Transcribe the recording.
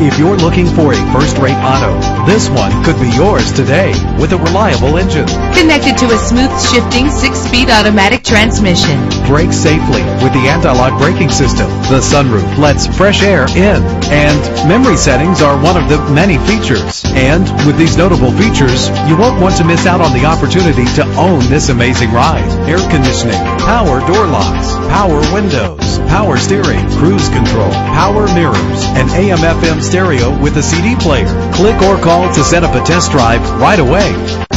If you're looking for a first-rate auto, this one could be yours today with a reliable engine. Connected to a smooth shifting 6-speed automatic transmission. Brake safely with the anti-lock braking system. The sunroof lets fresh air in. And memory settings are one of the many features. And with these notable features, you won't want to miss out on the opportunity to own this amazing ride. Air conditioning, power door locks, power windows, power steering, cruise control, power mirrors, and AM/FM stereo with a CD player. Click or call to set up a test drive right away.